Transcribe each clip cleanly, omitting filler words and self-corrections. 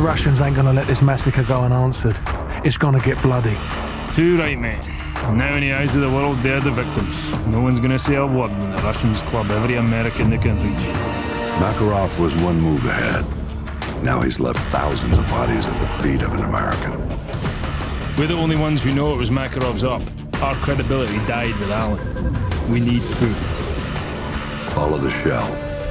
Russians ain't gonna let this massacre go unanswered. It's gonna get bloody. Too right, mate. Now in the eyes of the world, they're the victims. No one's gonna say a word when the Russians club every American they can reach. Makarov was one move ahead. Now he's left thousands of bodies at the feet of an American. We're the only ones who know it was Makarov's op. Our credibility died with Allen. We need proof. Follow the shell.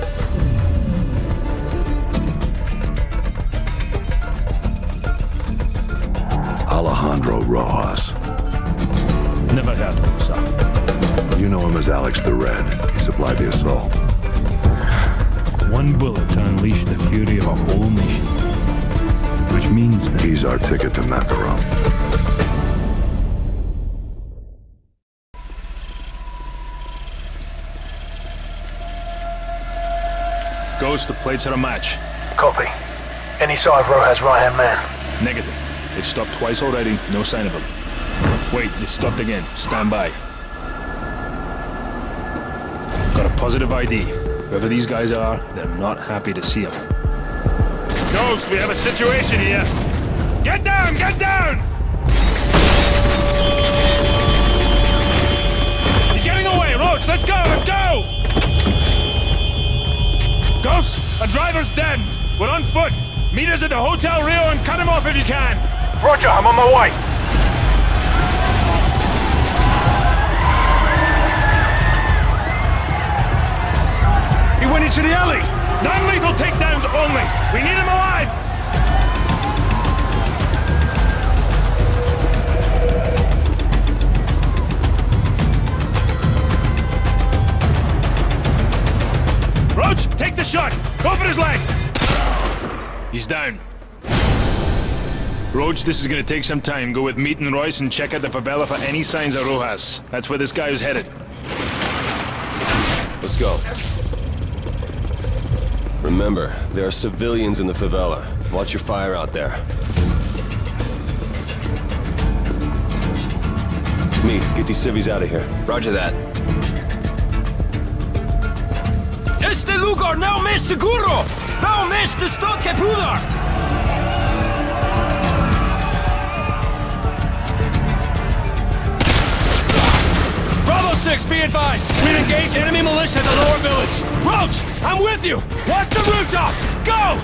Alejandro Rojas. Never heard of him, sir. You know him as Alex the Red. He supplied the assault. One bullet to unleash the fury of a whole nation. Which means that he's our ticket to Makarov. Ghost, the plates are a match. Copy. Any sign of Rojas' right-hand man? Negative. It stopped twice already, no sign of him. Wait, it stopped again. Stand by. Got a positive ID. Whoever these guys are, they're not happy to see him. Ghost, we have a situation here. Get down! Get down! He's getting away! Roach, let's go! Let's go! Ghost, a driver's dead. We're on foot. Meet us at the Hotel Rio and cut him off if you can. Roger, I'm on my way. He went into the alley. Non-lethal takedowns only. We need him alive. Roach, take the shot. Go for his leg. He's down. Roach, this is gonna take some time. Go with Meat and Royce and check out the favela for any signs of Rojas. That's where this guy is headed. Let's go. Remember, there are civilians in the favela. Watch your fire out there. Meat, get these civvies out of here. Roger that. Este lugar não me seguro! Vamos de stad que puder! Bravo 6, be advised. We've engaged enemy militia at the lower village. Roach, I'm with you! Watch the rooftops! Go!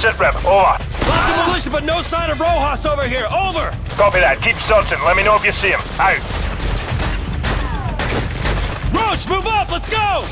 sitrep. Over. Lots of militia, but no sign of Rojas over here. Over! Copy that. Keep searching. Let me know if you see him. Out. Roach, move up! Let's go!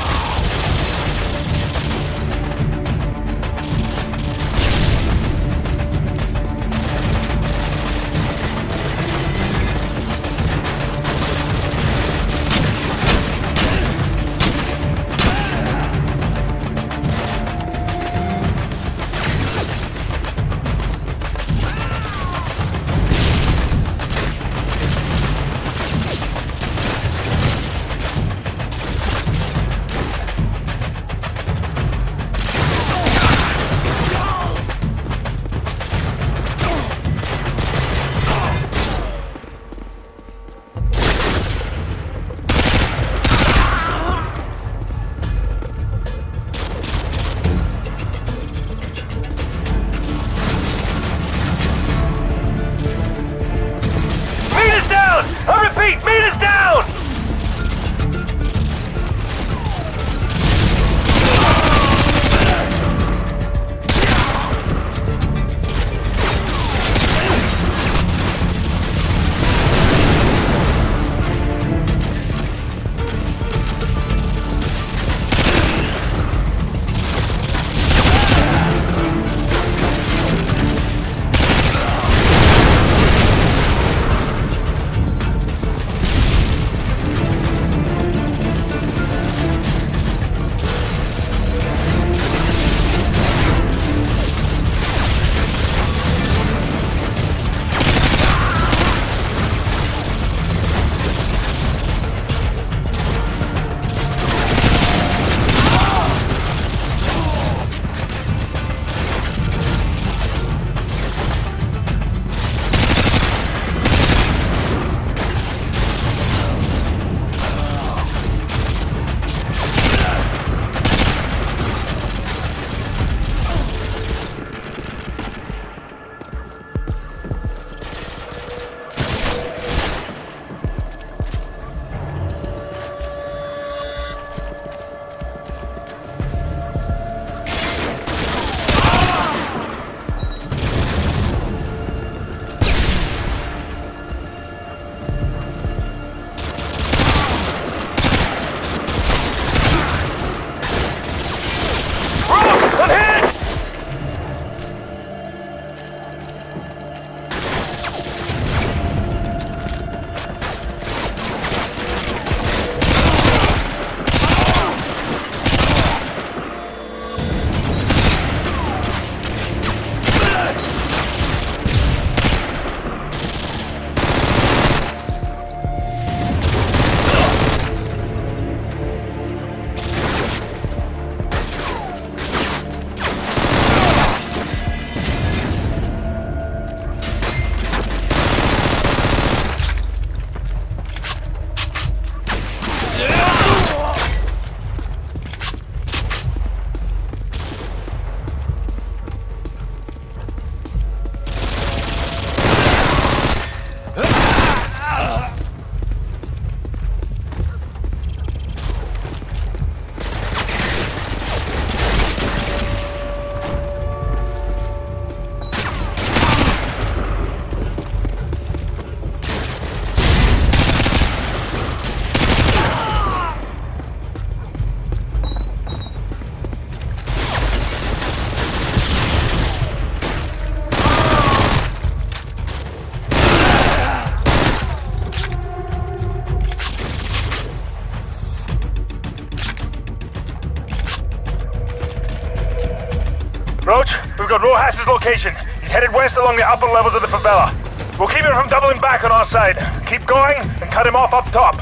Roach, we've got Rojas' location. He's headed west along the upper levels of the favela. We'll keep him from doubling back on our side. Keep going and cut him off up top.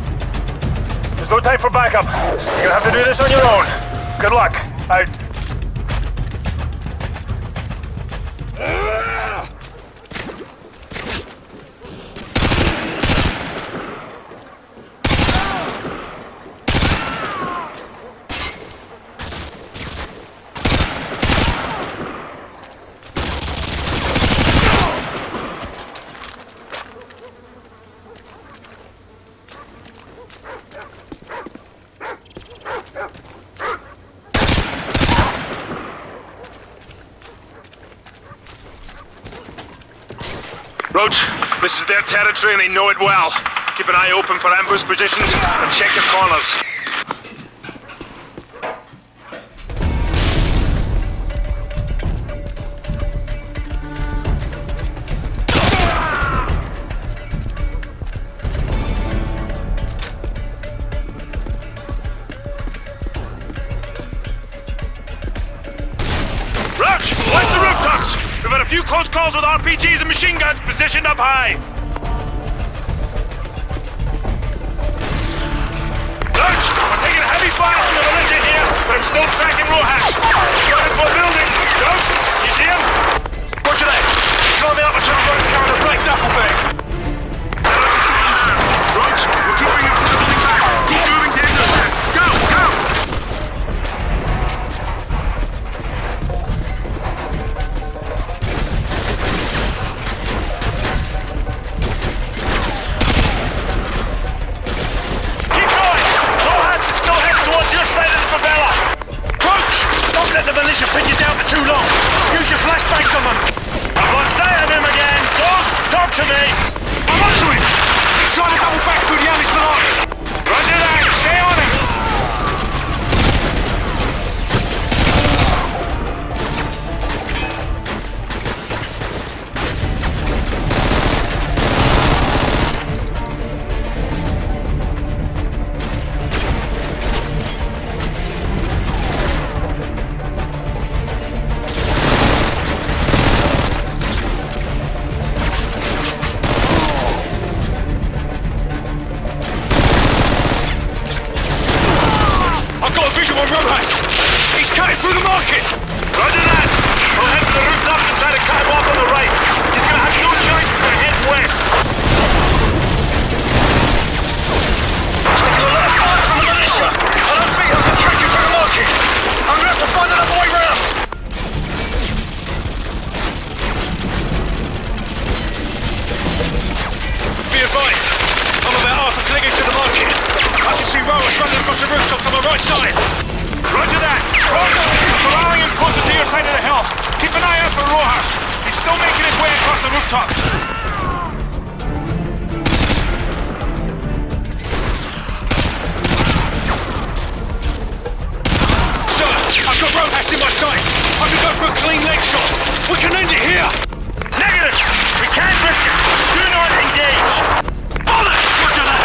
There's no time for backup. You're gonna have to do this on your own. Good luck. Out. Roach, this is their territory and they know it well. Keep an eye open for ambush positions and check your corners. Roach, watch the rooftops! We've had a few close calls with RPGs and machine guns positioned up high. Roach, we're taking heavy fire from the militia here, but I'm still tracking Rojas. He's got into a building. Roach, you see him? Roger that. He's climbing up a top rope carrying a black duffel bag. Roach, we're keeping him from building back. Keep moving to intercept. Go, go! Let the militia pin you down for too long. Use your flashbangs on them. I've lost sight of him again. Ghost, talk to me. I'm on to him. He's trying to double back through the Amish line. Roger that. Stay on him. He's cutting through the market! Roger that! We'll head to the rooftops and try to cut him off on the right. He's gonna have no choice but to head west. Taking a lot of fire from the militia! I don't think I can track you through the market! I'm gonna have to find another way round! Be advised, I'm about half a click into the market. I can see Rojas running across the rooftops on the right side. Roger that! Roach, I'm allowing him closer to your side of the hill. Keep an eye out for Rojas. He's still making his way across the rooftops. Sir, I've got Rojas in my sights. I can go for a clean leg shot. We can end it here. Negative! We can't risk it. Do not engage. Bollocks! Roger that!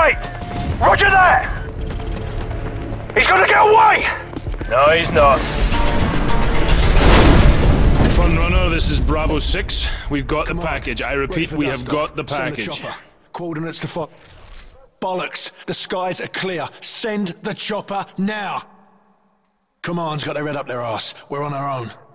right! Roger that! He's gonna get away! No, he's not. Front runner, this is Bravo 6. We've got the package. I repeat, we have got the package. Coordinates to fuck. Bollocks! The skies are clear. Send the chopper now! Command's got their head up their arse. We're on our own.